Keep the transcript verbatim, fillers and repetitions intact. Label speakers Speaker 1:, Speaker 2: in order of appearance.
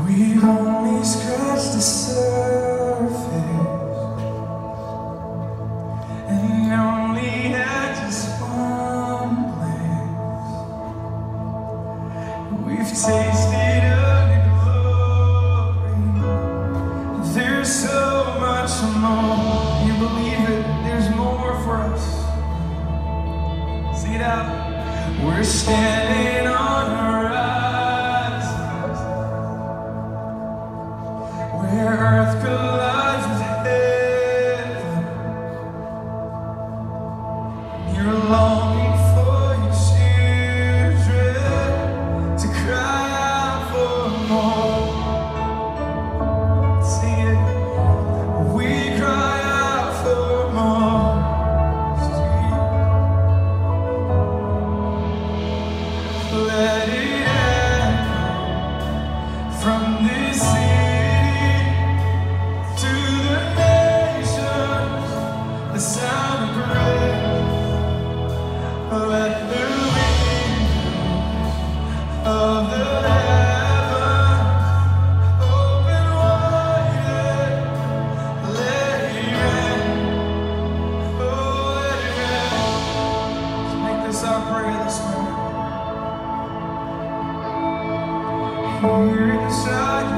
Speaker 1: We've only scratched the surface and only had just one glance. We've tasted of your glory. There's so much more. You believe it? There's more for us. Sing it out. We're standing on horizons where earth collides with heaven. You're longing for your children to cry out for more. Sing it. We cry out for more. Let it echo from this city to the nations, the sound of praise. Let the wind of the heavens open wide and let it rain. Oh, let it rain. Let's make this our prayer this morning. Here inside